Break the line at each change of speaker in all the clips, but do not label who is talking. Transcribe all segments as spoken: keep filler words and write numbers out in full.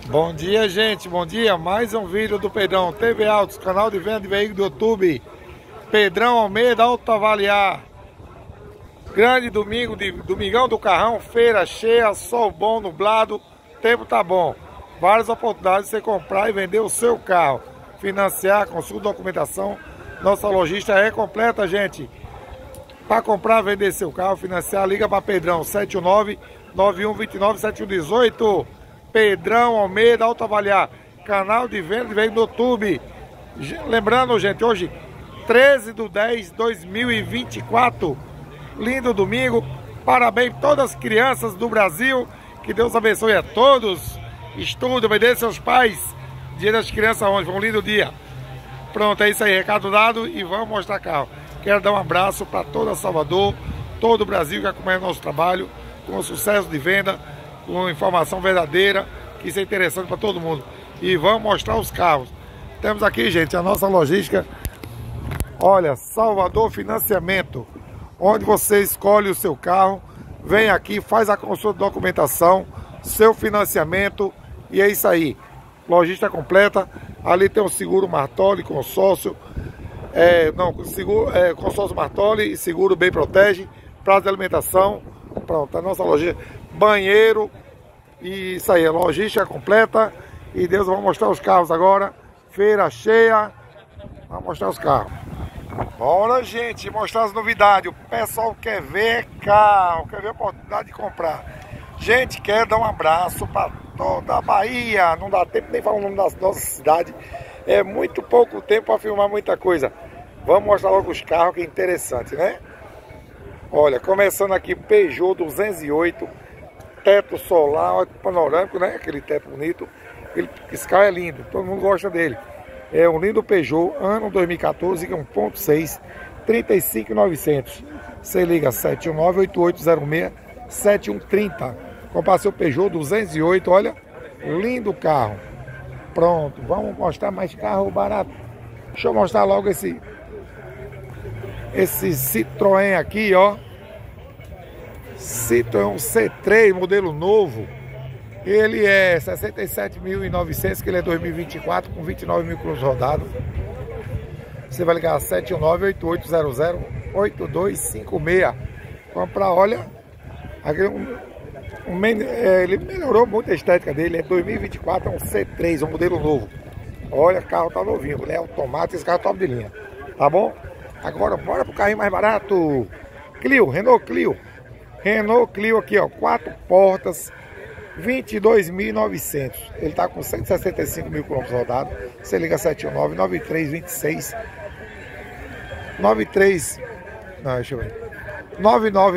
Bom dia, gente, bom dia. Mais um vídeo do Pedrão T V Autos, canal de venda de veículos do YouTube. Pedrão Almeida Auto Avaliar. Grande domingo, de, domingão do carrão, feira cheia, sol bom, nublado, tempo tá bom. Várias oportunidades de você comprar e vender o seu carro. Financiar, consulta, documentação. Nossa logística é completa, gente. Para comprar, vender seu carro, financiar, liga para Pedrão sete um nove, nove um dois nove, sete um um oito. Pedrão Almeida Auto Avaliar, canal de venda de veículos do YouTube. Lembrando, gente, hoje treze de dez de dois mil e vinte e quatro. Lindo domingo. Parabéns a todas as crianças do Brasil. Que Deus abençoe a todos. Estude, obedeça seus pais. Dia das Crianças hoje, foi um lindo dia. Pronto, é isso aí, recado dado e vamos mostrar carro. Quero dar um abraço para toda Salvador, todo o Brasil que acompanha o nosso trabalho, com sucesso de venda, com informação verdadeira, que isso é interessante para todo mundo. E vamos mostrar os carros. Temos aqui, gente, a nossa logística. Olha, Salvador Financiamento, onde você escolhe o seu carro, vem aqui, faz a consulta de documentação, seu financiamento, e é isso aí. Logística completa. Ali tem o seguro Martoli, consórcio, é, não, seguro, é, consórcio Martoli e seguro Bem Protege, prazo de alimentação. Pronto, a nossa logística, banheiro, e isso aí, a logística completa. E Deus vai mostrar os carros agora. Feira cheia, vamos mostrar os carros. Bora, gente, mostrar as novidades. O pessoal quer ver carro, quer ver a oportunidade de comprar. Gente, quero dar um abraço para toda a Bahia. Não dá tempo nem falar o nome da nossa cidade. É muito pouco tempo para filmar muita coisa. Vamos mostrar logo os carros, que é interessante, né? Olha, começando aqui, Peugeot duzentos e oito, teto solar, panorâmico, né? Aquele teto bonito. Ele, esse carro é lindo, todo mundo gosta dele. É um lindo Peugeot, ano dois mil e quatorze, que é um ponto seis, trinta e cinco mil e novecentos. Você liga sete um nove, oito oito zero seis, sete um três zero. Comprar seu Peugeot duzentos e oito, olha, lindo carro. Pronto, vamos mostrar mais carro barato. Deixa eu mostrar logo esse esse Citroën aqui, ó. Citroën C três, modelo novo. Ele é sessenta e sete mil e novecentos, que ele é dois mil e vinte e quatro, com vinte e nove mil quilômetros rodados. Você vai ligar sete um nove, oito oito zero zero, oito dois cinco seis. Comprar, olha, aquele, um, um, é, ele melhorou muito a estética dele. É dois mil e vinte e quatro, é um C três, um modelo novo. Olha, o carro tá novinho, ele é automático, esse carro é top de linha, tá bom? Agora bora pro carrinho mais barato. Clio, Renault Clio. Renault Clio aqui, ó, quatro portas, vinte e dois mil e novecentos. Ele tá com cento e sessenta e cinco mil quilômetros rodados. Você liga sete um nove, nove três dois seis, nove três, não, deixa eu ver, nove nove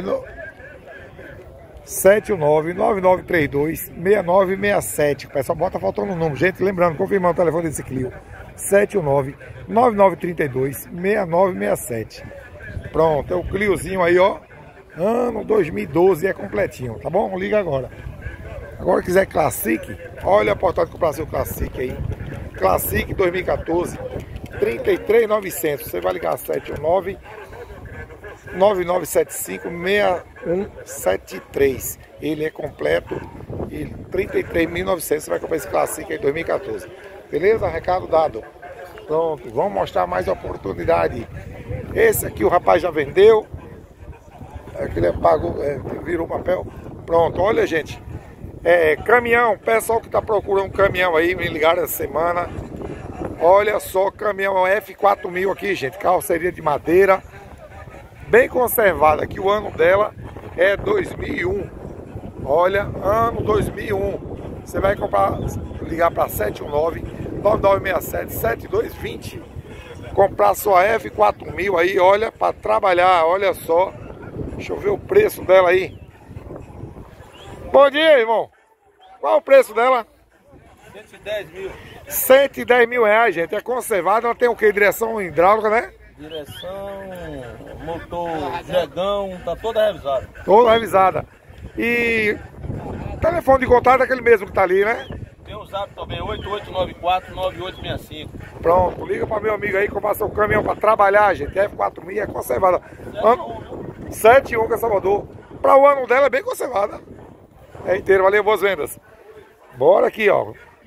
sete um nove, nove nove três dois, seis nove seis sete. O pessoal bota faltando o número. Gente, lembrando, confirmando o telefone desse Clio, sete um nove, nove nove três dois, seis nove seis sete. Pronto, é o Cliozinho aí, ó, ano dois mil e doze, é completinho, tá bom? Liga agora. Agora quiser Classic, olha a oportunidade de comprar seu Classic aí. Classic dois mil e quatorze, trinta e três mil e novecentos. Você vai ligar sete um nove, nove nove sete cinco, seis um sete três. Ele é completo e trinta e três mil e novecentos. Você vai comprar esse Classic aí dois mil e quatorze. Beleza? Recado dado. Pronto, vamos mostrar mais oportunidade. Esse aqui o rapaz já vendeu. Aquele pagou, é, virou papel. Pronto, olha, gente. É, caminhão, pessoal que está procurando um caminhão aí, me ligaram essa semana. Olha só, caminhão F quatro mil aqui, gente. Carroceria de madeira, bem conservada. Aqui o ano dela é dois mil e um. Olha, ano dois mil e um. Você vai comprar, ligar para sete um nove, nove nove seis sete, sete dois dois zero. Comprar sua F quatro mil aí, olha, para trabalhar, olha só. Deixa eu ver o preço dela aí. Bom dia, irmão. Qual é o preço dela?
cento e dez mil.
cento e dez mil reais, gente. É conservada. Ela tem o que? Direção hidráulica, né?
Direção, motor, jegão, tá toda revisada.
Toda revisada. E telefone de contato é aquele mesmo que tá ali, né?
Tem o zap também, oito oito nove quatro, nove oito seis cinco.
Pronto, liga para meu amigo aí, comprar seu caminhão para trabalhar, gente. F quatro mil é conservada. sete um que é Salvador. Para o ano dela é bem conservada. É inteiro, valeu, boas vendas. Bora aqui, ó.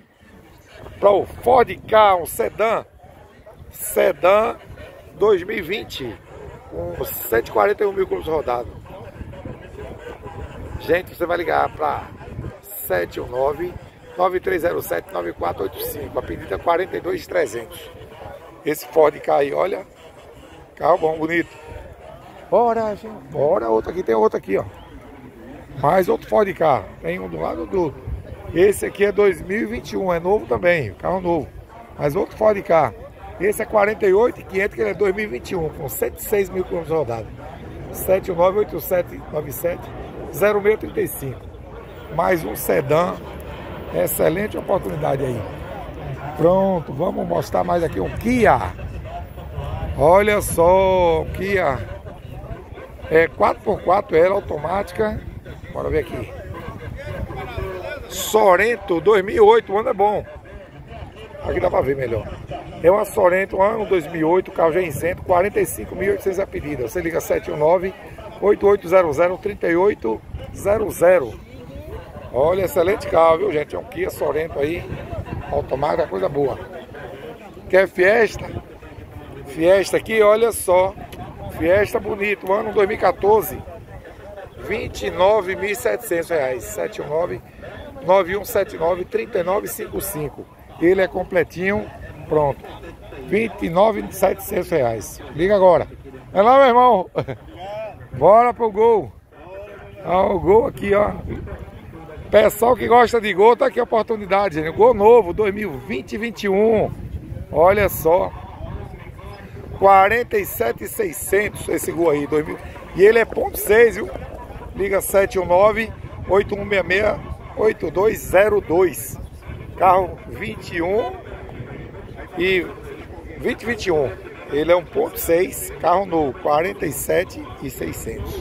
para o Ford Ka, um sedã. Sedã dois mil e vinte, com cento e quarenta e um mil quilômetros rodados. Gente, você vai ligar para sete um nove, nove três zero sete, nove quatro oito cinco. A pedida é quarenta e dois mil e trezentos. Esse Ford Ka aí, olha. Carro bom, bonito. Bora, gente. Bora, outro aqui. Tem outro aqui, ó. Mais outro Ford Ka. Tem um do lado do outro. Esse aqui é dois mil e vinte e um. É novo também. Carro novo. Mais outro Ford Ka. Esse é quarenta e oito mil e quinhentos, que ele é dois mil e vinte e um. Com cento e seis mil quilômetros rodados. sete um nove, oito sete nove sete, zero seis três cinco. Mais um sedã. Excelente oportunidade aí. Pronto, vamos mostrar mais aqui um Kia. Olha só, um Kia. É quatro por quatro, ela automática. Bora ver aqui. Sorento dois mil e oito, o ano é bom. Aqui dá pra ver melhor. É uma Sorento, ano dois mil e oito, carro já isento, quarenta e cinco mil e oitocentos a pedida. Você liga sete um nove, oito oito zero zero, três oito zero zero. Olha, excelente carro, viu, gente? É um Kia Sorento aí, automática, coisa boa. Quer Fiesta? Fiesta aqui, olha só. Fiesta bonito, ano dois mil e quatorze, vinte e nove mil e setecentos reais. sete um nove, nove um sete nove, três nove cinco cinco. Ele é completinho, pronto. vinte e nove mil e setecentos reais. Liga agora. É lá, meu irmão. Bora pro Gol. Ó, o Gol aqui, ó. Pessoal que gosta de Gol, tá aqui a oportunidade, gente. Gol novo, dois mil e vinte e vinte e um. Olha só. quarenta e sete mil e seiscentos esse Gol aí, dois mil. E ele é ponto seis, viu? Liga sete um nove, oito um seis seis, oito dois zero dois. Carro vinte e um e vinte e vinte e um. Ele é um ponto seis, carro novo, quarenta e sete mil e seiscentos.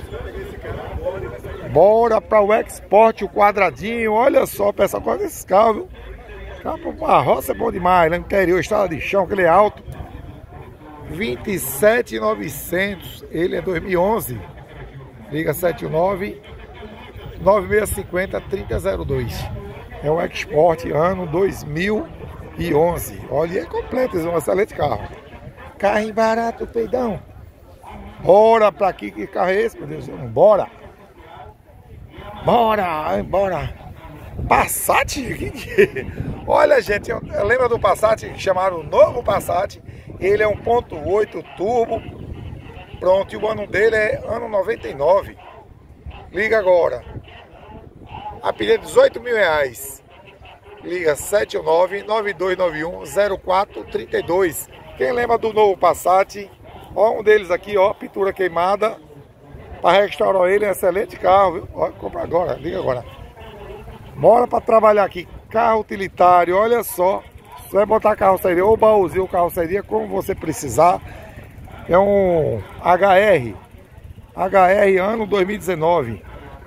Bora para o Export, o quadradinho. Olha só, pessoal, qual é esse carro, viu? Carro para uma roça é bom demais, lá no interior, estrada de chão, que ele é alto. vinte e sete mil e novecentos, ele é dois mil e onze. Liga sete um nove, nove seis cinco zero, três zero zero dois. É um Export, ano dois mil e onze. Olha, é completo, é um excelente carro. Carro barato, peidão. Bora pra aqui, que carro é esse, meu Deus? Bora. Bora, bora. Passat? Olha, gente, lembra do Passat que chamaram o novo Passat? Ele é um ponto oito turbo. Pronto, e o ano dele é ano noventa e nove. Liga agora. A pedida é dezoito mil reais. Liga sete um nove, nove dois nove um, zero quatro três dois. Quem lembra do novo Passat? Ó, um deles aqui, ó, pintura queimada. Para restaurar ele, é um excelente carro, viu? Ó, compra agora, liga agora. Bora para trabalhar aqui. Carro utilitário, olha só. Você vai botar a carroceria ou baúzinho ou carroceria, como você precisar. É um H R. H R ano dois mil e dezenove.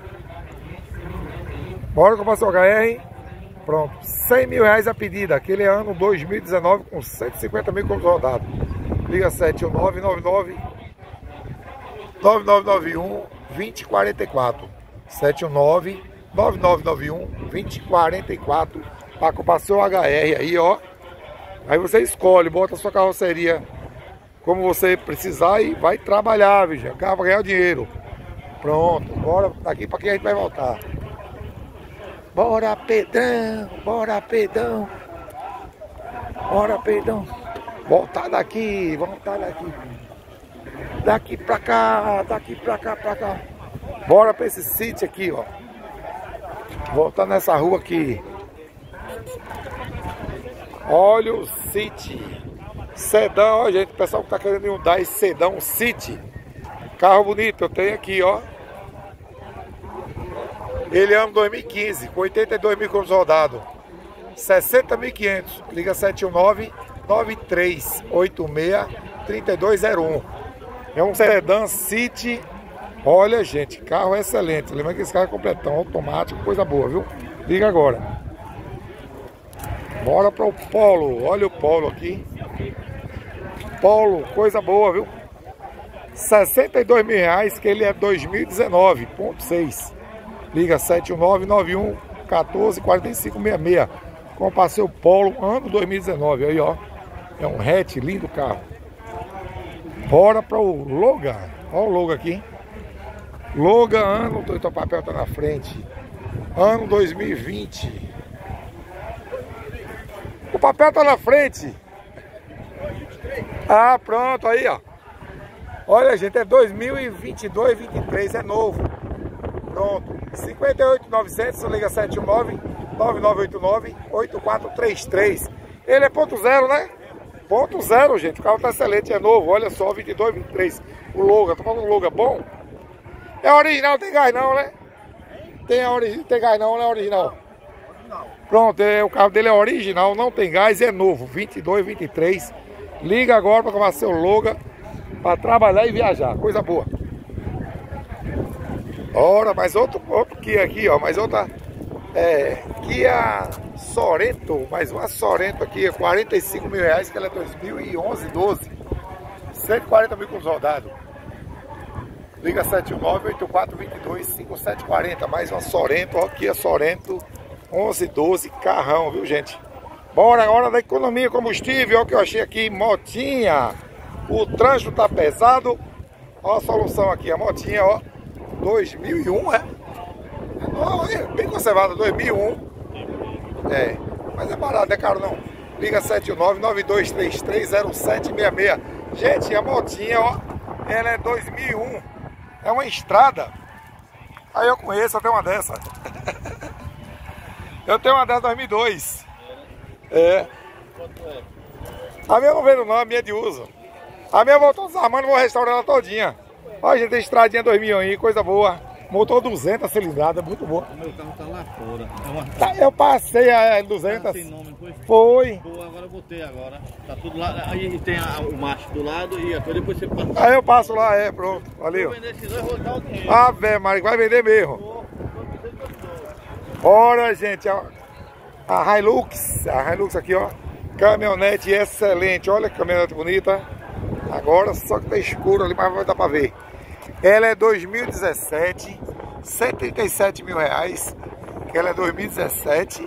Bora comprar seu H R. Pronto. cem mil reais a pedida. Aquele é ano dois mil e dezenove com cento e cinquenta mil quilômetros rodados. Liga sete um nove, nove nove, nove nove nove um, dois zero quatro quatro. sete um nove, nove nove nove um, dois zero quatro quatro. Para comprar seu H R aí, ó. Aí você escolhe, bota a sua carroceria como você precisar e vai trabalhar, viu? Carro para ganhar dinheiro. Pronto, bora daqui para que a gente vai voltar. Bora, Pedrão, bora, Pedrão. Bora, Pedrão. Voltar daqui, voltar daqui. Daqui pra cá, daqui pra cá, pra cá. Bora pra esse sítio aqui, ó. Voltar nessa rua aqui. Olha o City. Sedã, ó, gente. O pessoal que tá querendo Hyundai Sedã, um City. Carro bonito, eu tenho aqui, ó. Ele é ano dois mil e quinze, com oitenta e dois mil quilômetros rodados. sessenta mil e quinhentos. Liga sete um nove, nove três oito seis, três dois zero um. É um sedã City. Olha, gente, carro excelente. Lembra que esse carro é completão, automático, coisa boa, viu? Liga agora. Bora para o Polo. Olha o Polo aqui. Polo, coisa boa, viu? sessenta e dois mil reais, que ele é dois mil e dezenove, ponto seis. Liga sete um nove, nove um um quatro, quatro cinco seis seis. com o passeio Polo, ano dois mil e dezenove. Aí, ó. É um hatch, lindo carro. Bora para o Logan. Olha o Logan aqui, hein? Logan, ano, o papel tá na frente. Ano dois mil e vinte. O papel tá na frente. Ah, pronto, aí, ó. Olha, gente, é dois mil e vinte e dois, vinte e três, é novo. Pronto. cinquenta e oito mil e novecentos, liga sete um nove, nove nove oito nove, oito quatro três três. Ele é ponto zero, né? Ponto zero, gente. O carro tá excelente, é novo. Olha só, vinte e dois, vinte e três. O Logan, tô falando um Logan bom. É original, tem gás não, né? Tem, a ori... tem gás não, né? Original. Pronto, é, o carro dele é original, não tem gás, é novo. vinte e dois, vinte e três. Liga agora para comprar seu Logan, para trabalhar e viajar. Coisa boa. Ora, mais outro, outro Kia aqui, ó. Mais outra. É, Kia Sorento. Mais uma Sorento aqui, quarenta e cinco mil reais, que ela é dois mil e onze, doze. cento e quarenta mil com os rodados. Liga sete um nove, oito quatro dois dois, cinco sete quatro zero. Mais uma Sorento, ó. Kia Sorento onze, doze. Carrão, viu, gente? Bora agora da economia combustível. Olha o que eu achei aqui, motinha. O trânsito tá pesado. Olha a solução aqui, a motinha, ó. dois mil e um, é? Não, é bem conservada, dois mil e um. É, mas é barato, não é caro não. Liga sete um nove, nove dois três três, zero sete seis seis. Gente, a motinha, ó, ela é dois mil e um. É uma estrada. Aí eu conheço, eu tenho uma dessa. Eu tenho uma dessa dois mil e dois. É. A minha não veio não, a minha é de uso. A minha voltou desarmando, vou restaurar ela todinha. Olha, gente, tem estradinha dois mil aí, coisa boa. Motor duzentas cilindradas, muito boa.
O meu carro tá lá fora. É uma...
tá, eu passei a duzentas.
Tem nome, foi?
Foi.
Pô, agora eu botei agora. Tá tudo lá. Aí tem a, o macho do lado e a coisa, depois você passa.
Aí eu passo lá, é, pronto. Valeu.
Vou vender esses dois, vou dar o dinheiro.
Ah, velho, mas vai vender mesmo.
Pô,
Bora, gente, ó. A Hilux, a Hilux aqui, ó. Caminhonete excelente. Olha que caminhonete bonita. Agora só que tá escuro ali, mas vai dar pra ver. Ela é dois mil e dezessete, cento e trinta e sete mil reais. Ela é dois mil e dezessete,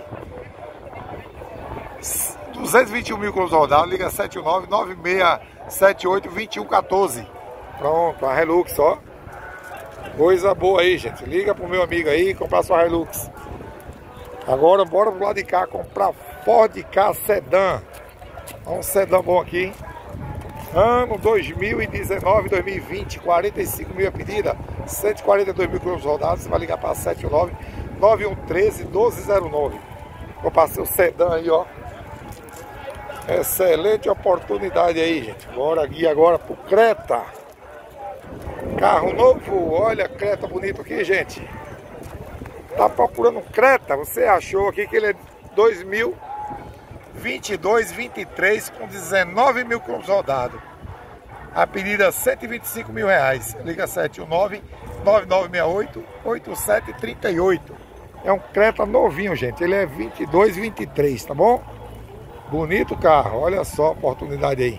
duzentos e vinte e um mil com os rodados. Liga sete um nove, nove seis sete oito, dois um um quatro. Pronto, a Hilux, ó. Coisa boa aí, gente. Liga pro meu amigo aí comprar sua Hilux. Agora bora pro lado de cá comprar Ford Ka Sedan. Olha um sedã bom aqui. Ano dois mil e dezenove, dois mil e vinte, quarenta e cinco mil a pedida, cento e quarenta e dois mil quilômetros rodados. Você vai ligar para sete um nove, nove um um três, um dois zero nove. Vou passar o sedã aí, ó. Excelente oportunidade aí, gente. Bora aqui agora pro Creta. Carro novo, olha, Creta bonito aqui, gente. Tá procurando um Creta? Você achou aqui que ele é dois mil vinte e dois, vinte e três com dezenove mil quilômetros rodados. A pedida cento e vinte e cinco mil reais. Liga sete um nove, nove nove seis oito, oito sete três oito. É um Creta novinho, gente. Ele é vinte e dois, vinte e três, tá bom? Bonito carro. Olha só a oportunidade aí.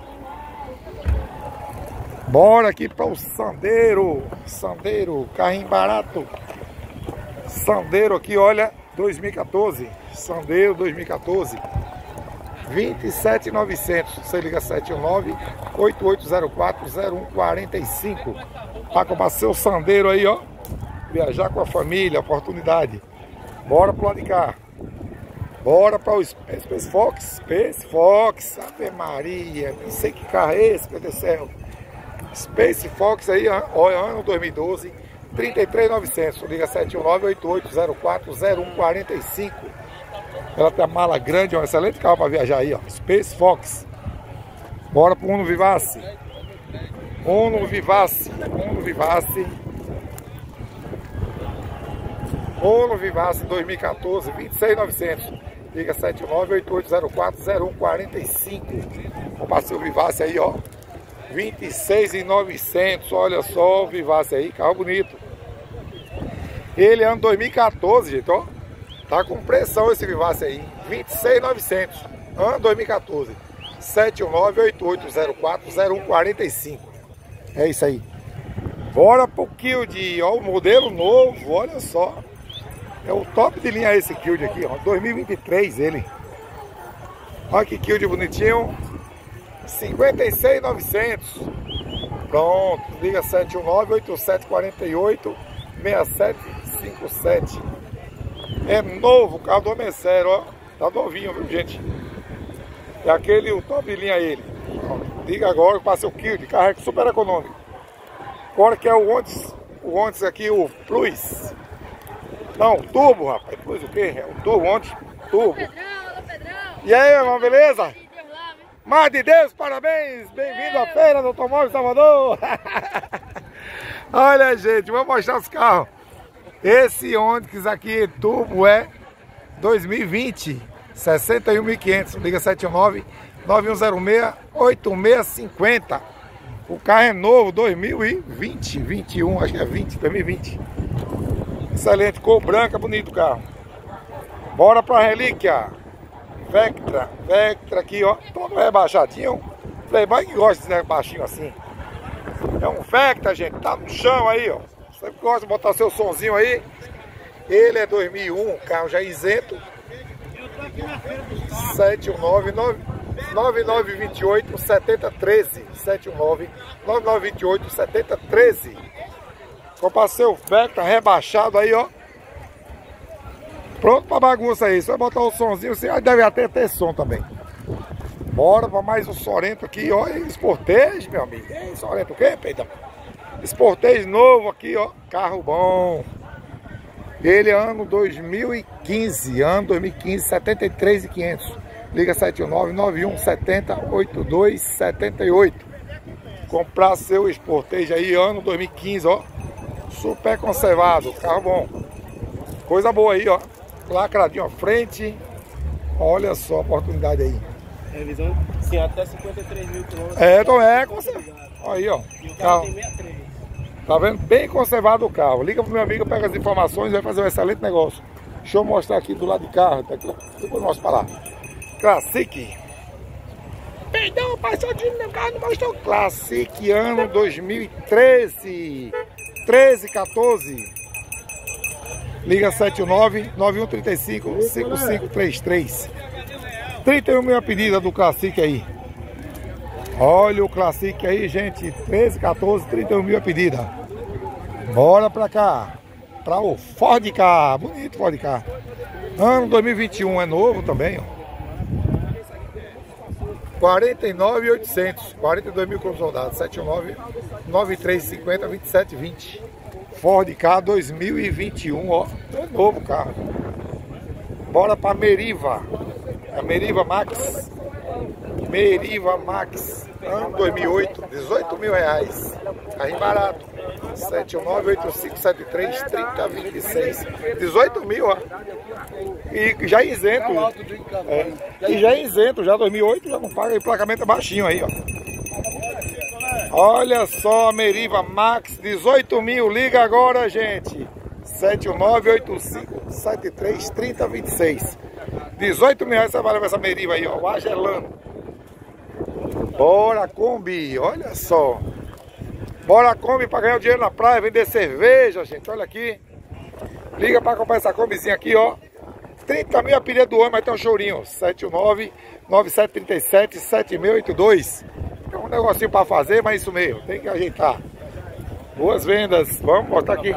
Bora aqui para o Sandero. Sandero, carrinho barato. Sandero aqui, olha, dois mil e quatorze. Sandero dois mil e quatorze. vinte e sete mil e novecentos. Você liga sete um nove, oito oito zero quatro, zero um quatro cinco. Para comprar seu Sandero aí, ó. Viajar com a família, oportunidade. Bora pro lado de cá. Bora para o Space Fox. Space Fox. Ave Maria. Não sei que carro é esse, meu Deus do céu. Space Fox aí, olha, ano dois mil e doze. trinta e três mil e novecentos. Liga sete um nove, oito oito zero quatro, zero um quatro cinco. Ela tem a mala grande, é um excelente carro para viajar aí, ó. Space Fox. Bora pro Uno Vivace. Uno Vivace. Uno Vivace. Uno Vivace dois mil e quatorze, vinte e seis mil e novecentos. Liga sete um nove, oito oito zero quatro, zero um quatro cinco. Vou passar o Vivace aí, ó. vinte e seis mil e novecentos. Olha só o Vivace aí, carro bonito. Ele é ano dois mil e quatorze, gente, ó. Tá com pressão esse Vivace aí. vinte e seis mil e novecentos. Ano dois mil e quatorze. sete um nove, oito oito zero quatro, zero um quatro cinco. É isso aí. Bora pro Kilde. Ó, o modelo novo. Olha só. É o top de linha esse Kilde aqui, ó. dois mil e vinte e três ele. Olha que kill de bonitinho. cinquenta e seis mil e novecentos. Pronto, liga sete um nove, oito sete quatro oito, seis sete cinco sete. É novo o carro do homem sério, ó. Tá novinho, viu, gente? É aquele, o top linha ele. Liga agora, passa o kill de carrega super econômico. Agora que é o Onix, o Onix aqui, o Plus. Não, Turbo, rapaz. Plus o quê? É o Turbo, Onix, Turbo.
Pedrão, alô, Pedrão.
E aí, meu irmão, beleza?
Deus lá, viu?
Mar de Deus, parabéns! Bem-vindo à Feira do Automóvel Salvador! Olha, gente, vou mostrar os carros. Esse Onix aqui, Turbo, é dois mil e vinte, sessenta e um mil e quinhentos. Liga sete um nove, nove um zero seis, oito seis cinco zero. O carro é novo, dois mil e vinte, vinte e um, acho que é vinte, dois mil e vinte. Excelente, cor branca, bonito o carro. Bora pra relíquia. Vectra, Vectra aqui, ó, todo rebaixadinho. Playboy que gosta de baixinho assim. É um Vectra, gente, tá no chão aí, ó. Você gosta de botar seu sonzinho aí. Ele é dois mil e um, carro já isento. sete um nove, nove nove dois oito, sete zero um três. sete um nove, nove nove dois oito, sete zero um três. Comprar seu Vectra rebaixado aí, ó. Pronto pra bagunça aí, só botar o somzinho, você deve até ter som também. Bora pra mais um Sorento aqui, ó, Sportage, meu amigo. Ei, Sorento o quê, peidão? Sportage novo aqui, ó, carro bom. Ele é ano dois mil e quinze, ano dois mil e quinze, setenta e três mil e quinhentos. Liga sete um nove, nove um sete zero, oito dois sete oito. Comprar seu Sportage aí, ano dois mil e quinze, ó. Super conservado, carro bom. Coisa boa aí, ó. Lacradinho à frente. Olha só a oportunidade aí.
Revisão, sim, até cinquenta e três mil quilômetros.
É, então é, conservado. Aí, ó.
E o carro
Carro.
tem sessenta e três.
Tá vendo? Bem conservado o carro. Liga pro meu amigo, pega as informações e vai fazer um excelente negócio. Deixa eu mostrar aqui do lado de carro. Tá aqui, depois eu mostro pra lá. Classic. Perdão, passou de meu carro, não mostrou. Classic, ano dois mil e treze. treze, quatorze. Liga sete um nove, nove um três cinco, cinco cinco três três. trinta e um mil a pedida do Classic aí. Olha o Classic aí, gente. treze, quatorze, trinta e um mil a pedida. Bora pra cá. Pra o Ford Ka. Bonito Ford Ka. Ano dois mil e vinte e um é novo também, ó. quarenta e nove mil e oitocentos. quarenta e dois mil como soldado. sete um nove, nove três cinco zero, vinte e sete vinte. Ford Ka dois mil e vinte e um, ó. É novo carro. Bora pra Meriva. A Meriva Max. Meriva Max. Ano dois mil e oito, dezoito mil reais. Carrinho barato. sete um nove, oito cinco sete três, trinta vinte e seis. dezoito mil, ó. E já isento. É. E já isento, já dois mil e oito, já não paga. Emplacamento é baixinho aí, ó. Olha só a Meriva Max, dezoito mil. Liga agora, gente. sete um nove, oito cinco sete três, trinta vinte e seis. dezoito mil reais você vai levar essa Meriva aí, ó. O Agelano. Bora Kombi, olha só. Bora Kombi para ganhar o dinheiro na praia, vender cerveja, gente. Olha aqui. Liga para comprar essa Kombizinha aqui, ó. trinta mil a pedida do ano, mas tem um chorinho. sete um nove, nove sete três sete, sete seis oito dois. Tem um negocinho para fazer, mas isso mesmo, tem que ajeitar. Boas vendas. Vamos botar aqui.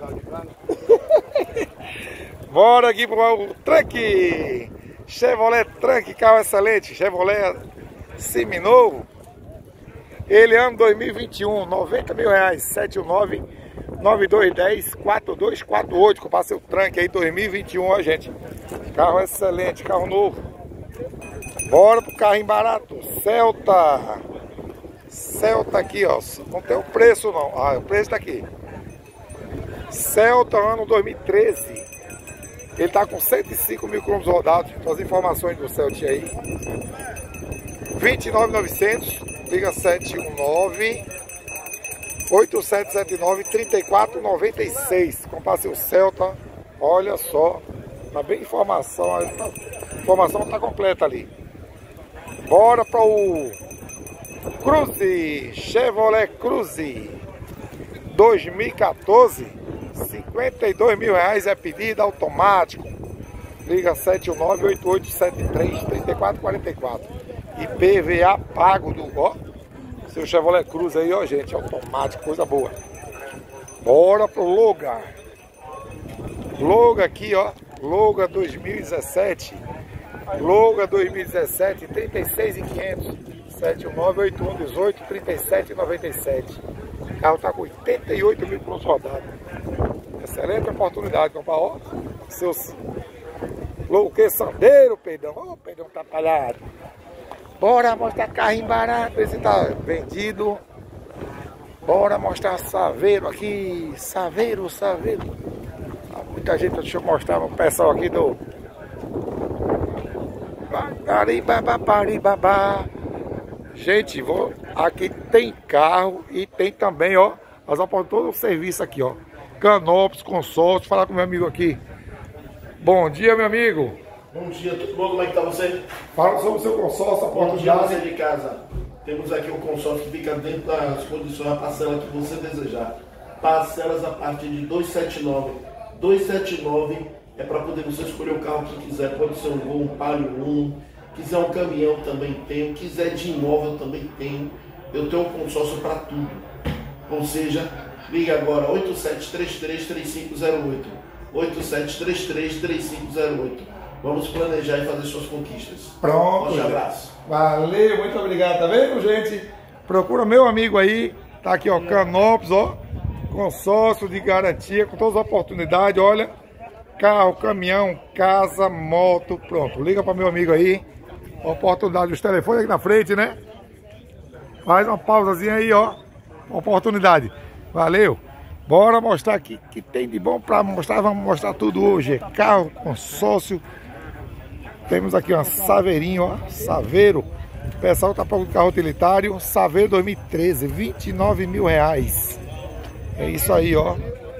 Bora aqui para o Truck. Chevrolet Truck, carro excelente. Chevrolet seminovo. Ele é ano dois mil e vinte e um, noventa mil reais. sete um nove, nove dois um zero, quatro dois quatro oito. Comprar seu Truck aí dois mil e vinte e um, ó, gente. Carro excelente, carro novo. Bora pro carrinho barato. Celta. Celta aqui, ó. Não tem o preço não. Ah, o preço tá aqui. Celta, ano dois mil e treze. Ele tá com cento e cinco mil quilômetros rodados. As informações do Celta aí. vinte e nove mil e novecentos. Liga sete um nove, oito sete sete nove, três quatro nove seis. Comprar seu Celta. Olha só. Tá bem informação. A informação tá completa ali. Bora para o Cruze. Chevrolet Cruze dois mil e quatorze. cinquenta e dois mil reais é pedida automático. Liga sete um nove, oito oito sete três, três quatro quatro quatro. I P V A pago do, ó, seu Chevrolet Cruze aí, ó, gente, automático, coisa boa. Bora pro Loga. Loga aqui, ó, Loga dois mil e dezessete. Loga dois mil e dezessete, trinta e seis mil e quinhentos. sete um nove, oito um um oito, trinta e sete noventa e sete. O carro tá com oitenta e oito mil quilômetros rodados. Excelente oportunidade, comprar, ó, seus louque sandeiro, Pedrão. Ô, Pedrão tá palhado. Bora mostrar carrinho barato, esse tá vendido. Bora mostrar Saveiro aqui. Saveiro, Saveiro. Muita gente, deixa eu mostrar o pessoal aqui do Paribabá. Gente, vou... aqui tem carro e tem também, ó, as oportunidades, todo o serviço aqui, ó. Canópolis, consórcio, falar com meu amigo aqui. Bom dia, meu amigo.
Bom dia, tudo bom? Como é que tá você?
Fala sobre o seu consórcio, a
Bom dia, você de casa. Temos aqui o consórcio que fica dentro das condições, a parcela que você desejar. Parcelas a partir de duzentos e setenta e nove. duzentos e setenta e nove é para poder você escolher o carro que quiser. Pode ser um Gol, um Palio um. Quiser um caminhão também tenho. Quiser de imóvel também tenho. Eu tenho um consórcio para tudo. Ou seja, liga agora oito sete três três, três cinco zero oito. oito sete três três, três cinco zero oito. Vamos planejar e fazer suas conquistas.
Pronto.
Um abraço.
Valeu, muito obrigado. Tá vendo, gente? Procura meu amigo aí. Tá aqui, ó, Canópolis, ó. Consórcio de garantia, com todas as oportunidades. Olha, carro, caminhão, casa, moto. Pronto, liga para meu amigo aí. Oportunidade, os telefones aqui na frente, né? Faz uma pausazinha aí, ó. Oportunidade. Valeu. Bora mostrar aqui que tem de bom para mostrar. Vamos mostrar tudo hoje. Carro, consórcio. Temos aqui uma Saveirinho, ó. Saveiro. O pessoal tá procurando carro utilitário. Saveiro dois mil e treze, vinte e nove mil reais. É isso aí, ó.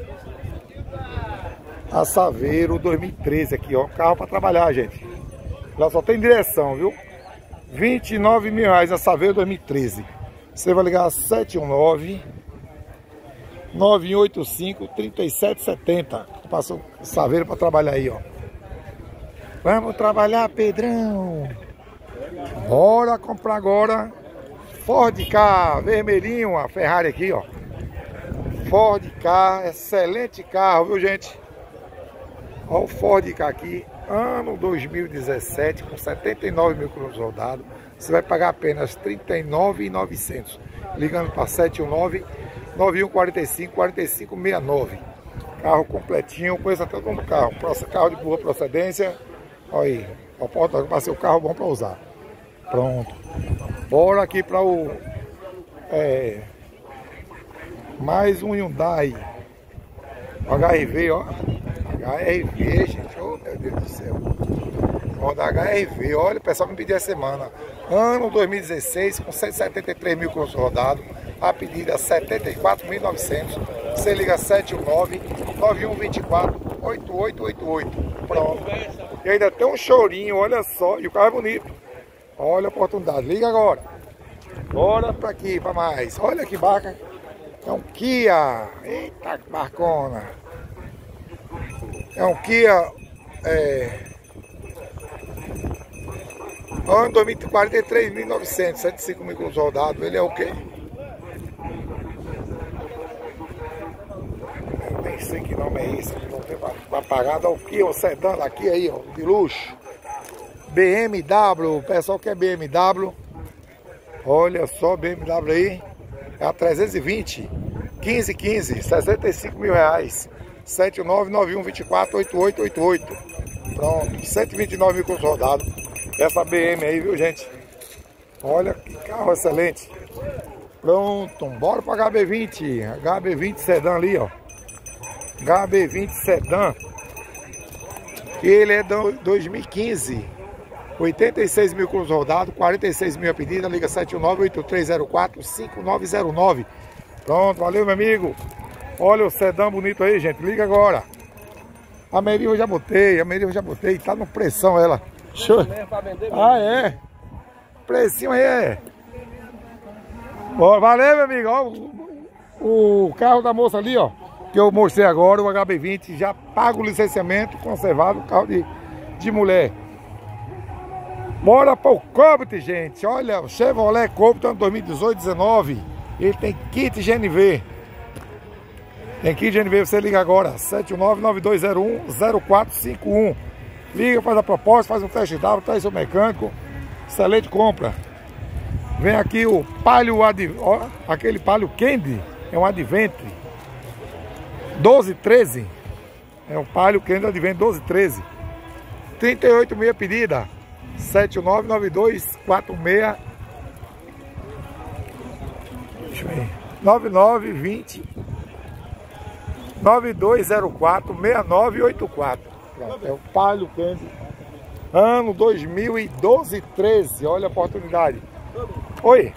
A Saveiro dois mil e treze aqui, ó. Carro para trabalhar, gente. Lá só tem direção, viu? vinte e nove mil reais a Saveiro dois mil e treze. Você vai ligar sete um nove, nove um oito cinco, três sete sete zero. Passa o Saveiro para trabalhar aí, ó. Vamos trabalhar, Pedrão. Bora comprar agora Ford Ka, vermelhinho, a Ferrari aqui, ó. Ford Ka, excelente carro, viu, gente? Olha o Ford Ka aqui, ano dois mil e dezessete, com setenta e nove mil quilômetros rodados. Você vai pagar apenas trinta e nove mil e novecentos. Ligando para sete um nove, nove um quatro cinco, quatro cinco seis nove. Carro completinho, conheço até o dono do carro. Carro de boa procedência. Olha aí, a porta vai ser o carro bom para usar. Pronto. Bora aqui para o... É, mais um Hyundai. H R V, ó. H R V, gente. Oh, meu Deus do céu. Roda H R V. Olha, o pessoal me pediu a semana. Ano dois mil e dezesseis, com cento e setenta e três mil quilômetros rodados. A pedida setenta e quatro mil e novecentos. Você liga sete um nove, nove um dois quatro, oito oito oito oito. Pronto. E ainda tem um chorinho, olha só. E o carro é bonito. Olha a oportunidade. Liga agora. Bora pra aqui, pra mais. Olha que barca. É um Kia. Eita, que barcona. É um Kia. É... Ano dois mil e quarenta e três mil e novecentos, cento e cinco mil quilômetros rodados. Ele é o quê? Eu nem sei que nome é esse. Não tem apagado. É o Kia, o sedã daqui aí, ó, de luxo. B M W. O pessoal quer B M W. Olha só, B M W aí. É a trezentos e vinte. quinze quinze, sessenta e cinco mil reais. sete nove nove um dois quatro, oito oito oito oito. Pronto, cento e vinte e nove mil quilômetros rodados. Essa B M aí, viu, gente? Olha que carro excelente. Pronto, bora para H B vinte. H B vinte sedã ali, ó. H B vinte sedã. Ele é de dois mil e quinze. oitenta e seis mil quilômetros rodados, quarenta e seis mil a pedida. Liga sete um nove, oito três zero quatro, cinco nove zero nove. Pronto, valeu, meu amigo. Olha o sedã bonito aí, gente. Liga agora. A Meriva eu já botei, a Meriva eu já botei. Tá no pressão ela. Show. Ah, é? Precinho aí é. Bora, valeu, meu amigo. Ó, o, o carro da moça ali, ó, que eu mostrei agora, o H B vinte, já paga o licenciamento conservado, carro de, de mulher. Bora para o Cobalt, gente. Olha, o Chevrolet Cobalt ano dois mil e dezoito, dezenove. Ele tem kit G N V. Tem kit G N V, você liga agora. sete nove nove dois zero um zero quatro cinco um. Liga, faz a proposta, faz um teste drive, traz seu mecânico. Excelente compra. Vem aqui o Palio Ad... ó, aquele Palio Candy. É um Advente. doze treze. É um Palio Candy Advente doze treze. trinta e oito mil pedida. sete nove nove dois quatro seis. Deixa eu ver. nove nove dois zero nove dois zero quatro seis nove oito quatro. É o Palio Candy. Ano dois mil e doze, treze. Olha a oportunidade. Oi.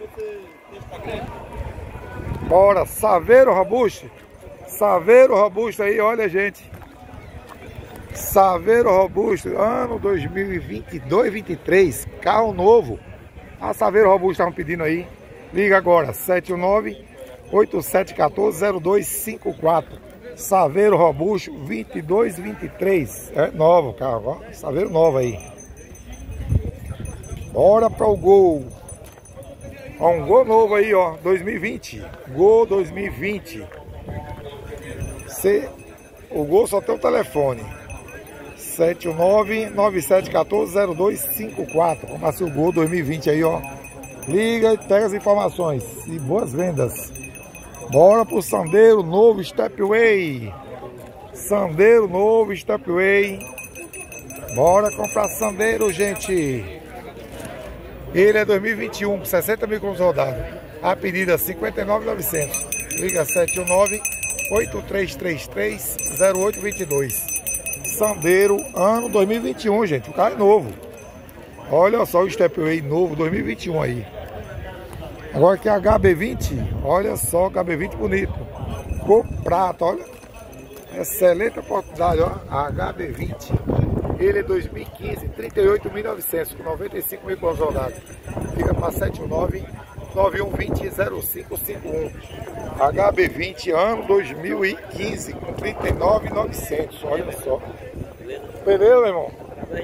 Bora, Saveiro Robusto. Saveiro Robusto aí, olha, gente. Saveiro Robusto, ano dois mil e vinte e dois, vinte e três. Carro novo. A Saveiro Robusto estavam pedindo aí. Liga agora, sete nove oito sete um quatro zero dois cinco quatro. Saveiro Robusto, vinte e dois, vinte e três. É novo o carro, ó. Saveiro novo aí. Bora para o Gol. Ó, um Gol novo aí, ó. dois mil e vinte. Gol dois mil e vinte. C... O Gol só tem o telefone. sete nove nove sete um quatro zero dois cinco quatro. Começa o Gol dois mil e vinte aí, ó. Liga e pega as informações. E boas vendas. Bora pro Sandero novo Stepway. Sandero novo Stepway. Bora comprar Sandero, gente. Ele é dois mil e vinte e um, com sessenta mil quilômetros rodados. A pedida cinquenta e nove mil e novecentos. Liga sete nove oito três três três zero oito dois dois. Sandero, ano dois mil e vinte e um, gente. O carro é novo. Olha só o Stepway novo dois mil e vinte e um aí. Agora aqui é H B vinte. Olha só, H B vinte bonito. Cor prata, olha. Excelente oportunidade, ó. H B vinte. Ele é dois mil e quinze, trinta e oito mil e novecentos, com noventa e cinco mil quilômetros rodados. Fica para sete nove nove um dois zero zero cinco cinco um. H B vinte, ano dois mil e quinze, com trinta e nove mil e novecentos. Olha só. Beleza, meu irmão?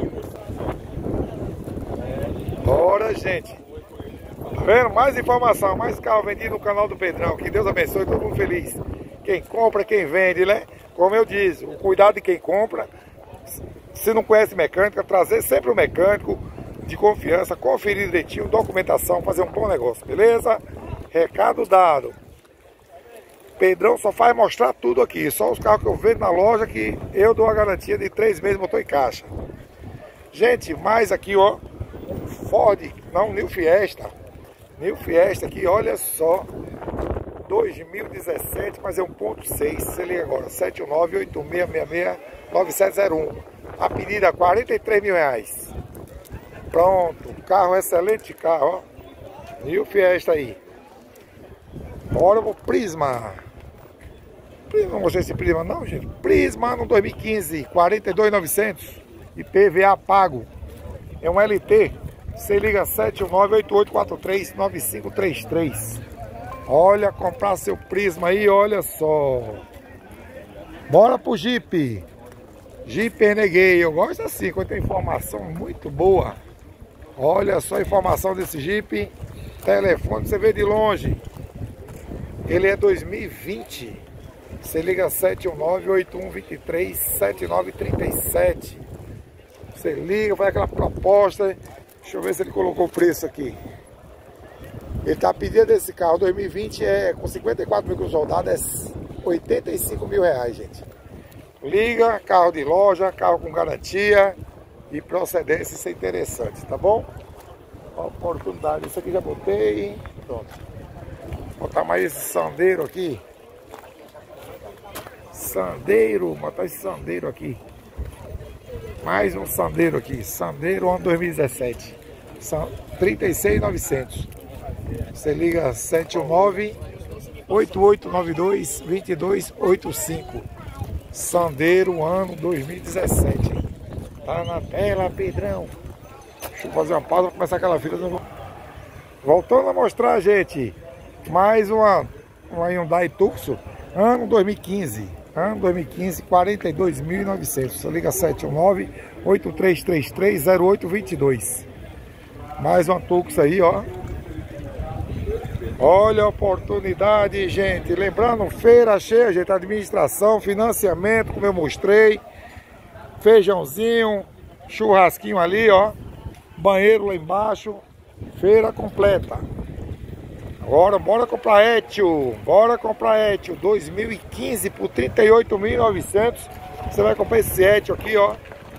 Bora, gente. Tá vendo? Mais informação, mais carro vendido no canal do Pedrão. Que Deus abençoe, todo mundo feliz. Quem compra, quem vende, né? Como eu disse, o cuidado de quem compra. Se não conhece mecânica, trazer sempre o mecânico de confiança, conferir direitinho, documentação, fazer um bom negócio, beleza? Recado dado. Pedrão só faz mostrar tudo aqui, só os carros que eu vendo na loja que eu dou a garantia de três meses motor e caixa. Gente, mais aqui, ó, um Ford, não, New Fiesta. New Fiesta aqui, olha só, dois mil e dezessete, mas é um ponto seis, você liga agora, sete nove oito seis seis seis nove sete zero um. A pedida é quarenta e três mil reais. Pronto, carro, excelente carro, ó. New Fiesta aí. Bora pro Prisma. Prisma, não gostei desse Prisma não, gente. Prisma no dois mil e quinze, quarenta e dois mil e novecentos. I P V A pago. É um L T. Você liga sete nove oito oito quatro três nove cinco três três. Olha, comprar seu Prisma aí, olha só. Bora pro Jeep. Jeep Renegade, eu gosto assim, quando tem informação muito boa. Olha só a informação desse Jeep. Telefone, você vê de longe. Ele é dois mil e vinte. Você liga sete nove oito um dois três sete nove três sete. Você liga, faz aquela proposta. Deixa eu ver se ele colocou o preço aqui. Ele tá pedindo desse carro dois mil e vinte, é com cinquenta e quatro mil quilômetros rodados, é oitenta e cinco mil reais, gente. Liga, carro de loja, carro com garantia e procedência, isso é interessante, tá bom? Ó, oportunidade, isso aqui já botei, pronto. Vou botar mais esse Sandero aqui. Sandero, botar esse Sandero aqui. Mais um Sandero aqui, Sandero ano dois mil e dezessete. São trinta e seis mil e novecentos. Você liga sete nove oito oito nove dois dois dois oito cinco. Sandero ano dois mil e dezessete. Tá na tela, Pedrão. Deixa eu fazer uma pausa para começar aquela fila. Voltando a mostrar, gente, mais uma, uma Hyundai Tucson ano dois mil e quinze. Ano dois mil e quinze, quarenta e dois mil e novecentos. Você liga sete nove oito três três três, zero oito dois dois. Mais uma Tux aí, ó. Olha a oportunidade, gente. Lembrando, feira cheia, gente. Administração, financiamento, como eu mostrei. Feijãozinho, churrasquinho ali, ó. Banheiro lá embaixo. Feira completa. Agora, bora comprar Etio. Bora comprar Etio. dois mil e quinze por trinta e oito mil e novecentos. Você vai comprar esse Etio aqui, ó.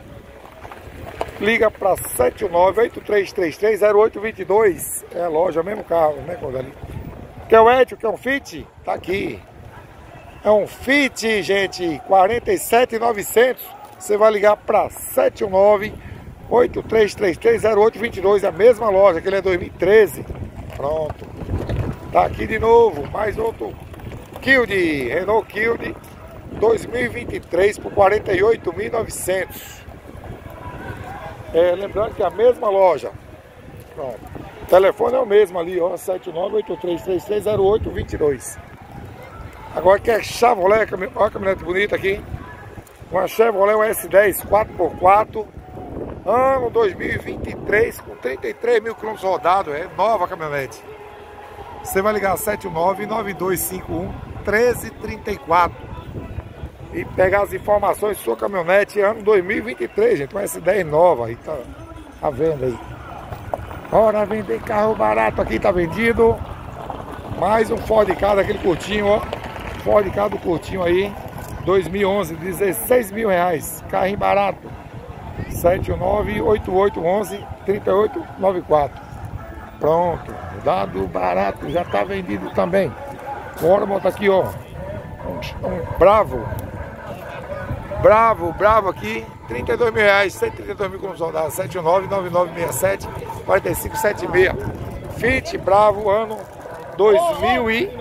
Liga para sete nove oito três três três, zero oito dois dois. É a loja, mesmo carro, né, Cordali? Quer o Etio? Quer um Fit? Tá aqui. É um Fit, gente, quarenta e sete mil e novecentos. Você vai ligar para sete nove oito três três três, zero oito dois dois. É a mesma loja, que ele é dois mil e treze. Pronto. Tá aqui de novo, mais outro Kilde, Renault Kilde dois mil e vinte e três por quarenta e oito mil e novecentos. É, lembrando que é a mesma loja. Pronto. O telefone é o mesmo ali, ó, sete nove oito três três três, zero oito dois dois. Agora que é Chevrolet, olha a caminhonete bonita aqui. Uma Chevrolet um S dez quatro por quatro, ano dois mil e vinte e três, com trinta e três mil quilômetros rodados. É nova a caminhonete. Você vai ligar sete nove nove dois cinco um, um três três quatro e pegar as informações de sua caminhonete ano dois mil e vinte e três, gente. Uma S dez nova aí, tá à venda aí. Bora vender carro barato aqui, tá vendido. Mais um Ford Ka daquele curtinho, ó. Ford Ka do curtinho aí, dois mil e onze, dezesseis mil reais. Carrinho barato. sete nove oito oito um um, três oito nove quatro. Pronto, dado barato, já tá vendido também. Bora botar aqui, ó. Um, um Bravo. Bravo, Bravo aqui, trinta e dois mil reais, cento e trinta e dois mil quilômetros rodados, sete nove nove nove seis sete, quatro cinco sete seis. Fit Bravo, ano dois mil e...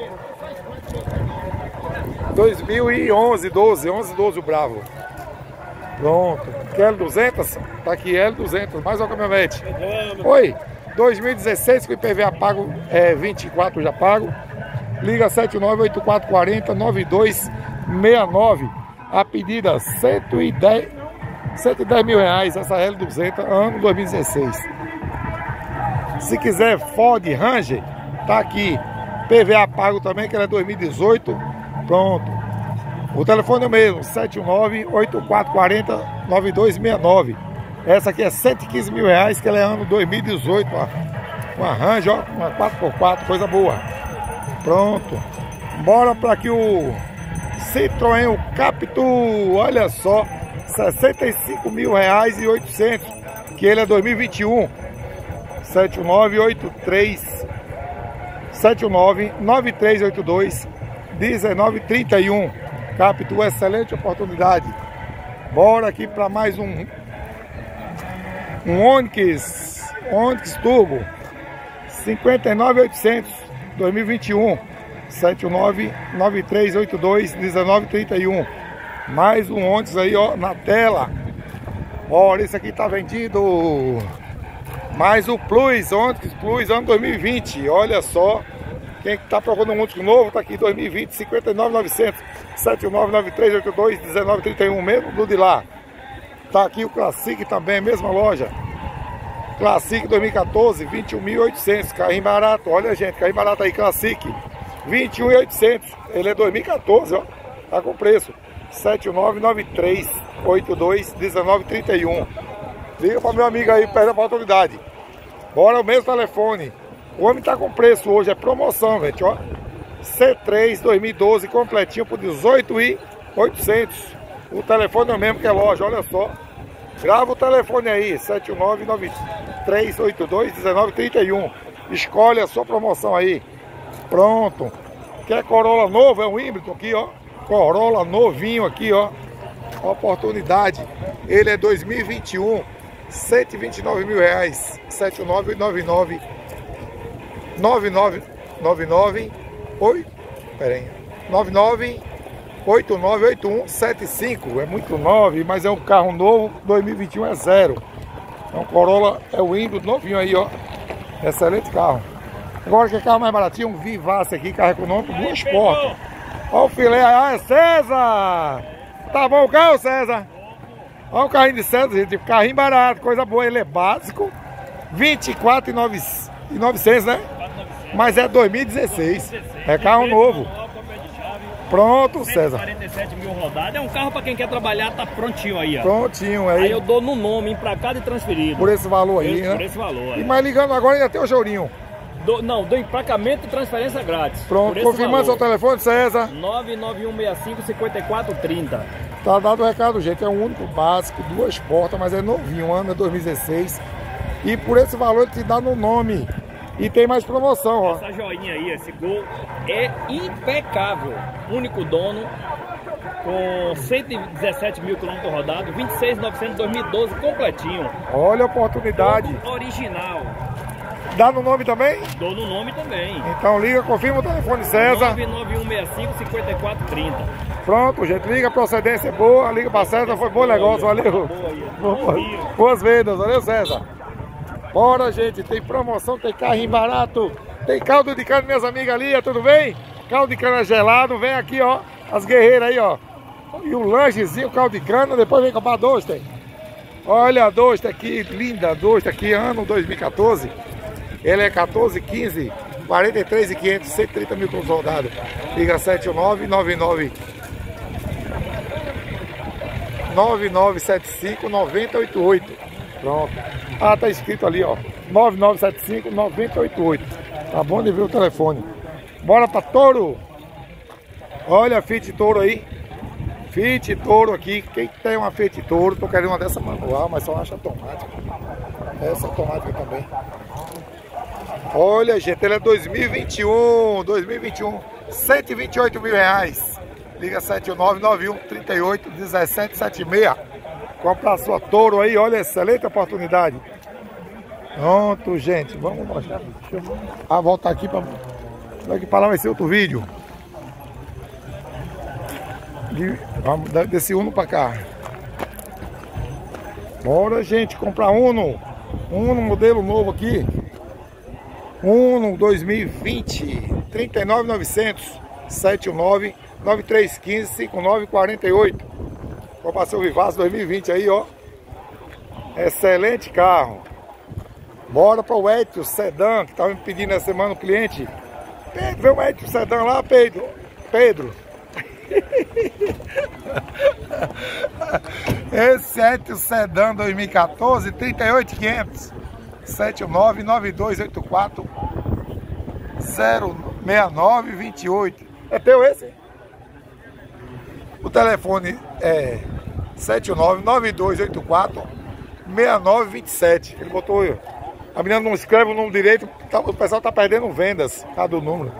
dois mil e onze, doze, onze, doze o Bravo. Pronto, L duzentos, tá aqui L duzentos, mais uma caminhonete. Oi, dois mil e dezesseis com I P V A pago, é, vinte e quatro já pago. Liga sete nove oito quatro quatro zero, nove dois seis nove. A pedida cento e dez mil reais, essa L duzentos, ano dois mil e dezesseis. Se quiser Ford Ranger, tá aqui. P V A pago também, que ela é dois mil e dezoito. Pronto. O telefone é o mesmo, sete nove oito quatro quatro zero, nove dois seis nove. Essa aqui é cento e quinze mil reais, que ela é ano dois mil e dezoito. Ó. Uma Ranger, ó, uma quatro por quatro, coisa boa. Pronto. Bora para aqui o Citroën o Captur, olha só, sessenta e cinco mil reais e oitocentos, que ele é dois mil e vinte e um. sete nove oito três sete nove nove três oito dois um nove três um. Captur, excelente oportunidade. Bora aqui para mais um um Onix, Onix Turbo cinquenta e nove mil e oitocentos, dois mil e vinte e um. sete nove nove três oito dois um nove três um. Mais um Onix aí, ó, na tela. Olha, esse aqui tá vendido. Mais o Plus, Onix Plus, ano dois mil e vinte. Olha só. Quem tá procurando um Onix novo, tá aqui dois mil e vinte, cinquenta e nove mil e novecentos, sete nove nove três oito dois um nove três um, mesmo do de lá. Tá aqui o Classic também, mesma loja. Classic dois mil e quatorze, vinte e um mil e oitocentos, carrinho barato. Olha, gente, carrinho barato aí, Classic. vinte e um mil e oitocentos, ele é dois mil e quatorze, ó, tá com preço sete nove nove três oito dois um nove três um. Liga para meu amigo aí, perde a oportunidade. Bora, o mesmo telefone. O homem tá com preço hoje, é promoção, gente, ó. C três dois mil e doze completinho por dezoito mil e oitocentos. O telefone é o mesmo que é loja, olha só. Grava o telefone aí, sete nove nove três oito dois um nove três um. Escolhe a sua promoção aí. Pronto. Quer Corolla novo? É um híbrido aqui, ó. Corolla novinho aqui, ó. Oportunidade. Ele é dois mil e vinte e um. cento e vinte e nove mil reais. sete nove nove nove nove nove nove nove oi, pera aí. nove nove oito nove oito um sete cinco. É muito nove, mas é um carro novo. dois mil e vinte e um é zero. Então Corolla é o híbrido novinho aí, ó. Excelente carro. Agora que é carro mais baratinho, um Vivace aqui, carro econômico, duas portas. Olha o filé, ah, é César! Tá bom o carro, César? Olha o carrinho de César, gente. Carrinho barato, coisa boa. Ele é básico. vinte e quatro mil e novecentos, né? Mas é dois mil e dezesseis. É carro novo. Pronto, César.
quarenta e sete mil rodadas. É um carro para quem quer trabalhar, tá prontinho aí, ó.
Prontinho aí.
Aí eu dou no nome, emplacado e transferido.
Por esse valor aí,
por,
né?
Por esse valor,
E
é.
mais ligando agora ainda tem o Jourinho.
Do, não, do emplacamento e transferência grátis.
Pronto, confirmando seu telefone, César.
nove nove um seis cinco, cinco quatro três zero.
Tá dado o recado, gente. É um único básico, duas portas, mas é novinho, ano é dois mil e dezesseis. E por esse valor ele te dá no nome. E tem mais promoção, ó.
Essa joinha aí, esse Gol é impecável. Único dono, com cento e dezessete mil quilômetros rodados, vinte e seis mil e novecentos, dois mil e doze, completinho.
Olha a oportunidade.
Todo original.
Dá no nome também?
Dou no nome também.
Então liga, confirma o telefone, César.
nove nove um seis cinco, cinco quatro três zero.
Pronto, gente. Liga, procedência é boa. Liga pra César, foi bom negócio, valeu. Boas, boas vendas, valeu, César. Bora, gente, tem promoção, tem carrinho barato, tem caldo de cana, minhas amigas ali, tudo bem? Caldo de cana gelado, vem aqui, ó, as guerreiras aí, ó. E um lanchezinho, caldo de cana, depois vem comprar dois, tem. Olha a dois aqui, linda, dois aqui, ano dois mil e quatorze. Ele é quatorze, quinze, quarenta e três mil e quinhentos, cento e trinta mil com soldado. Liga sete nove nove nove nove nove sete cinco nove zero oito oito. Pronto. Ah, tá escrito ali, ó. nove nove sete cinco nove zero oito oito. Tá bom de ver o telefone. Bora pra Toro. Olha a Fiat Toro aí. Fiat Toro aqui. Quem tem uma Fiat Toro, tô querendo uma dessa manual, mas só acha automática. Essa automática também. Olha, gente, ele é dois mil e vinte e um. dois mil e vinte e um. cento e vinte e oito mil reais. Liga sete nove nove um três oito um sete sete seis. Compra a sua Toro aí, olha, excelente oportunidade. Pronto, gente, vamos mostrar. Deixa eu ah, voltar aqui para que para lá vai ser outro vídeo. De, vamos desse Uno para cá. Bora, gente, comprar Uno. Uno modelo novo aqui. Uno dois mil e vinte, trinta e nove mil e novecentos, sete nove nove três um cinco cinco nove quatro oito. Vou passar o Vivaço dois mil e vinte aí, ó. Excelente carro. Bora para o Etios Sedan, que estava me pedindo essa semana o cliente. Pedro, vê o Etios Sedan lá, Pedro. Pedro. Esse Etios Sedan dois mil e quatorze, trinta e oito mil e quinhentos. sete nove nove dois oito quatro zero seis nove dois oito. É teu esse? O telefone é sete nove nove dois oito quatro seis nove dois sete. Ele botou, a menina não escreve o número direito, o pessoal tá perdendo vendas, cada número.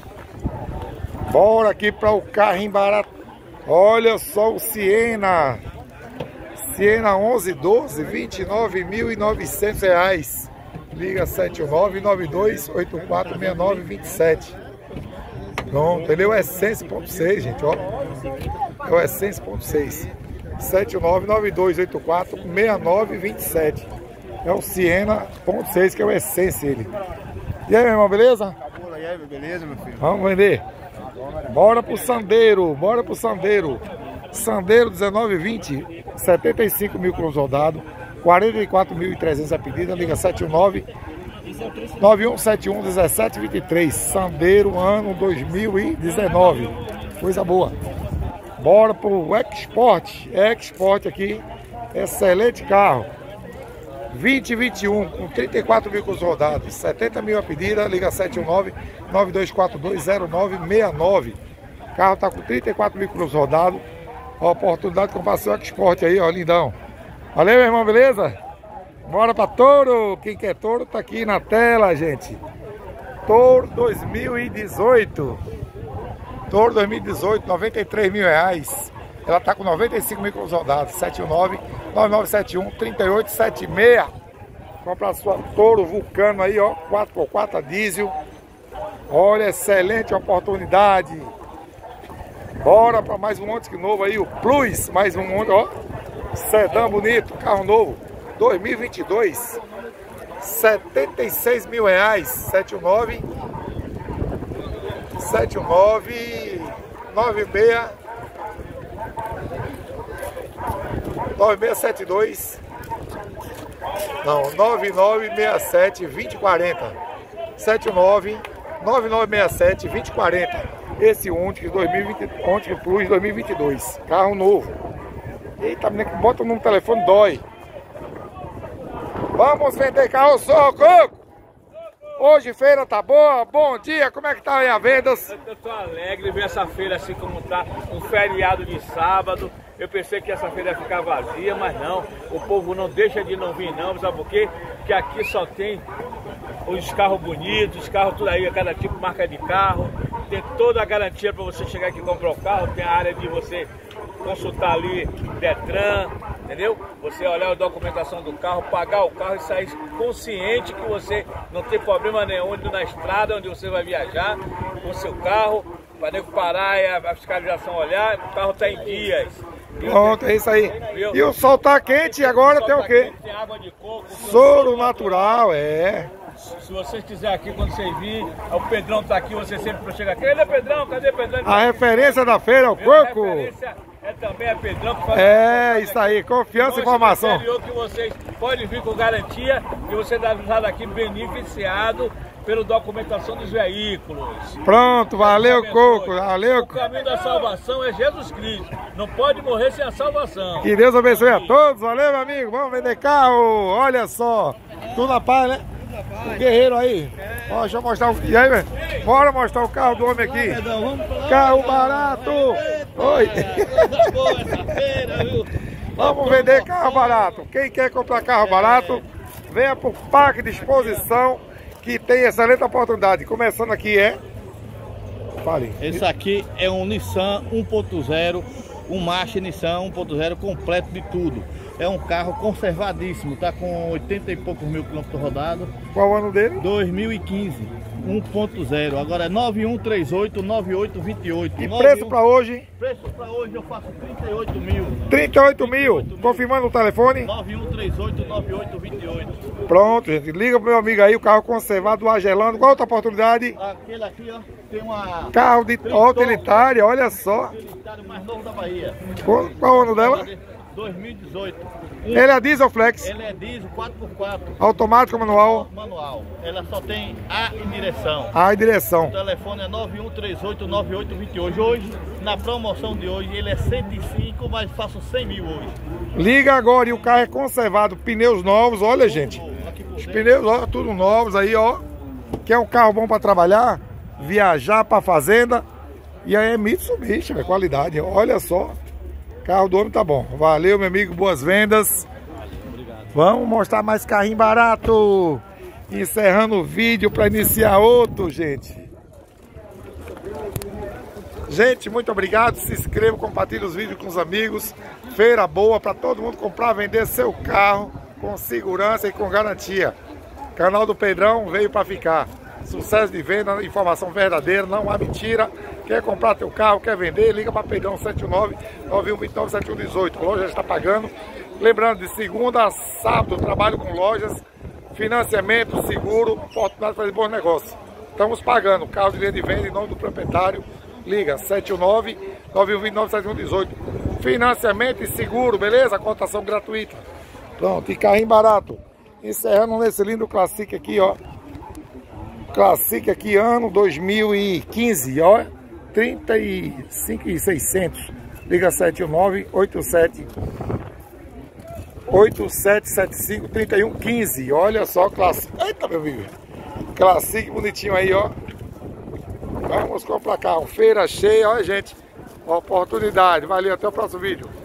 Bora aqui para o carrinho barato. Olha só o Siena. Siena onze doze, vinte e nove mil e novecentos reais. Liga sete nove nove dois oito quatro seis nove dois sete. Pronto, ele é o Essence ponto seis, gente, ó. É o Essence ponto seis. sete nove nove dois oito quatro seis nove dois sete. É o Siena ponto seis, que é o Essence ele. E aí, meu irmão, beleza?
E aí, beleza, meu filho?
Vamos vender. Bora pro Sandero, bora pro Sandero. Sandero dezenove vinte, setenta e cinco mil quilômetros rodados, quarenta e quatro mil e trezentos a pedida. Liga sete nove nove um sete um um sete dois três. Sandero ano dois mil e dezenove. Coisa boa. Bora pro Export. Export aqui. Excelente carro. vinte e vinte e um com trinta e quatro mil quilômetros rodados, setenta mil a pedida. Liga sete nove nove dois quatro dois zero nove seis nove. O carro tá com trinta e quatro mil quilômetros rodados. A oportunidade de comprar seu Export aí, ó, lindão. Valeu, meu irmão, beleza? Bora pra Toro. Quem quer Toro tá aqui na tela, gente. Toro dois mil e dezoito. Toro dois mil e dezoito, noventa e três mil reais. Ela tá com noventa e cinco mil quilômetros rodados. sete nove nove nove sete um três oito sete seis. Compra a sua Toro Vulcano aí, ó. quatro por quatro a diesel. Olha, excelente oportunidade. Bora para mais um monte novo aí, o Plus, mais um monte, ó. Sedã bonito, carro novo, dois mil e vinte e dois, setenta e seis mil reais, sete nove sete nove nove seis nove seis sete dois. Não, nove nove seis sete, dois zero quatro zero. sete nove nove nove seis sete, dois zero quatro zero. Esse Onix dois mil e vinte, Onix Plus dois mil e vinte e dois. Carro novo. Eita, menina, que bota no telefone dói. Vamos vender carro só, Coco! Hoje feira tá boa, bom dia, como é que tá aí as vendas?
Eu tô alegre ver essa feira assim como tá, um feriado de sábado. Eu pensei que essa feira ia ficar vazia, mas não. O povo não deixa de não vir não, sabe por quê? Porque aqui só tem os carros bonitos, os carros tudo aí, cada tipo, marca de carro. Tem toda a garantia para você chegar aqui e comprar o carro, tem a área de você consultar ali Detran, entendeu? Você olhar a documentação do carro, pagar o carro e sair consciente que você não tem problema nenhum indo na estrada onde você vai viajar com o seu carro, para nego parar e a fiscalização olhar, o carro está em dias.
Pronto, é isso aí. E o sol tá quente e agora tem o quê?
Tem água de coco.
Soro natural, é.
Se vocês quiserem aqui, quando vocês virem, o Pedrão tá aqui, você sempre chega aqui. Cadê Pedrão? Cadê Pedrão?
A referência da feira é o Coco.
A referência é também a Pedrão. Que faz
é, isso aí, confiança e informação.
Que vocês podem vir com garantia e você dá usado aqui beneficiado pela documentação dos veículos.
Pronto, valeu, Coco, valeu.
O caminho da salvação é Jesus Cristo. Não pode morrer sem a salvação.
Que Deus abençoe a todos, valeu, meu amigo. Vamos vender carro, olha só. Tudo na paz, né? O guerreiro aí. Ó, deixa eu mostrar o... E aí, velho? Bora mostrar o carro do homem aqui. Carro barato. Oi. Vamos vender carro barato. Quem quer comprar carro barato, venha pro Parque de Exposição, que tem excelente oportunidade. Começando aqui é... Fale.
Esse aqui é um Nissan um ponto zero, um March Nissan um ponto zero completo de tudo. É um carro conservadíssimo, tá com oitenta e poucos mil quilômetros rodados.
Qual o ano dele?
dois mil e quinze, um ponto zero. Agora é nove um três oito, nove oito dois oito.
E preço para hoje?
Preço para hoje eu faço trinta e oito mil.
trinta e oito mil. Confirmando o telefone?
nove um três oito, nove oito dois oito.
Pronto, gente. Liga pro meu amigo aí, o carro conservado do Agelando. Qual outra oportunidade?
Aquele aqui, ó, tem uma...
Carro de utilitária, olha só.
Utilitário mais novo da Bahia.
Qual, qual o ano dela?
dois mil e dezoito. Um,
ele é diesel flex?
Ele é diesel quatro por quatro.
Automático ou manual?
Manual. Ela só tem A e direção.
A e direção.
O telefone é nove um três oito, nove oito dois oito. Hoje, na promoção de hoje, ele é cento e cinco, mas faço cem mil hoje.
Liga agora e o carro é conservado. Pneus novos, olha, tudo gente. Os pneus, ó, tudo novos aí, ó. Quer um carro bom para trabalhar? Viajar para fazenda? E aí é Mitsubishi, é qualidade. Olha só. Carro do homem tá bom. Valeu, meu amigo. Boas vendas.
Obrigado.
Vamos mostrar mais carrinho barato. Encerrando o vídeo para iniciar outro, gente. Gente, muito obrigado. Se inscreva, compartilhe os vídeos com os amigos. Feira boa para todo mundo comprar, vender seu carro com segurança e com garantia. Canal do Pedrão veio para ficar. Sucesso de venda, informação verdadeira, não há mentira. Quer comprar teu carro, quer vender, liga para Pedrão sete nove, nove um dois nove, sete um um oito. A loja já está pagando. Lembrando, de segunda a sábado, trabalho com lojas, financiamento, seguro, oportunidade de fazer bons negócios. Estamos pagando. Carro de linha de venda em nome do proprietário. Liga sete nove, nove um dois nove, sete um um oito. Financiamento e seguro, beleza? Cotação gratuita. Pronto, e carrinho barato. Encerrando nesse lindo Classic aqui, ó. Classic aqui, ano dois mil e quinze, ó. trinta e cinco mil e seiscentos. Liga sete nove, oito sete oito sete sete cinco, três um um cinco. Olha só, Classic. Eita, meu amigo. Classic bonitinho aí, ó. Vamos comprar carro. Feira cheia, ó, gente. Oportunidade. Valeu, até o próximo vídeo.